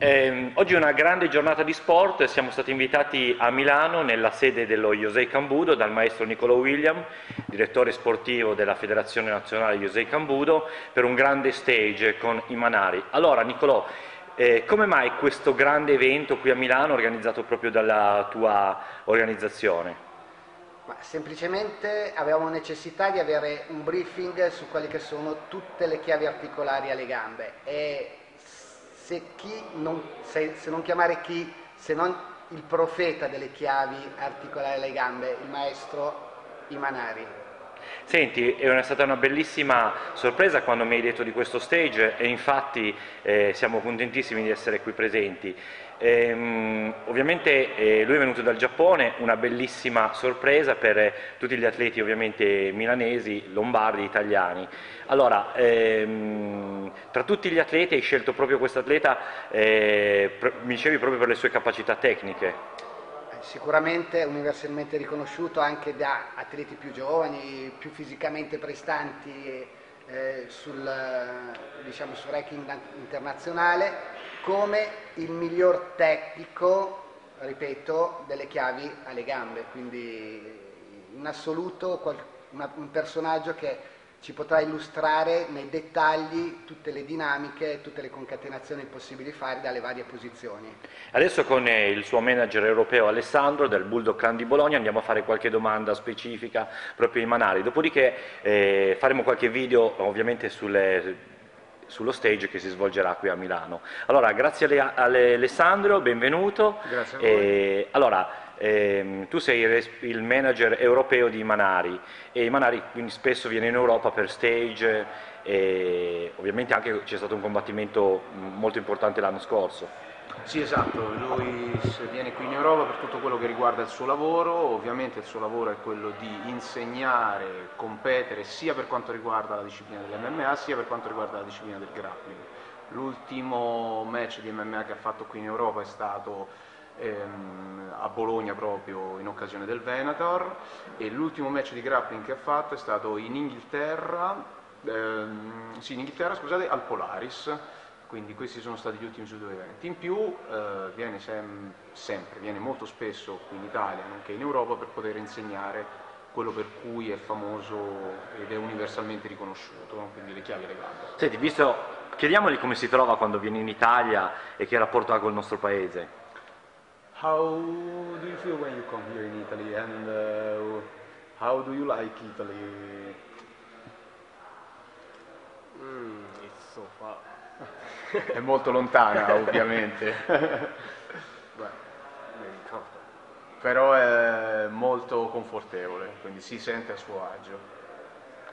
Oggi è una grande giornata di sport, siamo stati invitati a Milano nella sede dello José Cambudo dal maestro Nicolò William, direttore sportivo della Federazione Nazionale José Cambudo, per un grande stage con i Manari. Allora Nicolò, come mai questo grande evento qui a Milano organizzato proprio dalla tua organizzazione? Ma semplicemente avevamo necessità di avere un briefing su quelle che sono tutte le chiavi articolari alle gambe e se non chiamare chi, se non il profeta delle chiavi articolari alle gambe, il maestro Imanari. Senti, è stata una bellissima sorpresa quando mi hai detto di questo stage e infatti siamo contentissimi di essere qui presenti. Ovviamente lui è venuto dal Giappone, una bellissima sorpresa per tutti gli atleti ovviamente milanesi, lombardi, italiani. Allora, tra tutti gli atleti hai scelto proprio questo atleta, mi dicevi proprio per le sue capacità tecniche. Sicuramente universalmente riconosciuto anche da atleti più giovani, più fisicamente prestanti diciamo, sul ranking internazionale, come il miglior tecnico, ripeto, delle chiavi alle gambe, quindi in assoluto un personaggio che ci potrà illustrare nei dettagli tutte le dinamiche, tutte le concatenazioni possibili fare dalle varie posizioni. Adesso con il suo manager europeo Alessandro del Bulldog Club di Bologna andiamo a fare qualche domanda specifica proprio ai Manari, dopodiché faremo qualche video ovviamente sullo stage che si svolgerà qui a Milano. Allora, grazie a Alessandro, benvenuto. Grazie a voi. Allora, tu sei il manager europeo di Manari e Manari quindi spesso viene in Europa per stage e ovviamente anche c'è stato un combattimento molto importante l'anno scorso. Sì, esatto, lui viene qui in Europa per tutto quello che riguarda il suo lavoro, ovviamente il suo lavoro è quello di insegnare, competere sia per quanto riguarda la disciplina dell'MMA sia per quanto riguarda la disciplina del grappling. L'ultimo match di MMA che ha fatto qui in Europa è stato a Bologna proprio in occasione del Venator e l'ultimo match di grappling che ha fatto è stato in Inghilterra, scusate, al Polaris. Quindi questi sono stati gli ultimi due eventi. In più viene molto spesso qui in Italia, nonché in Europa, per poter insegnare quello per cui è famoso ed è universalmente riconosciuto, no? Quindi le chiavi alle gambe. Senti, chiediamogli come si trova quando viene in Italia e che rapporto ha col nostro paese. How do you feel when you come here in Italy and how do you like Italy? It's so far. È molto lontana, ovviamente. But very comfortable. Però è molto confortevole, quindi si sente a suo agio.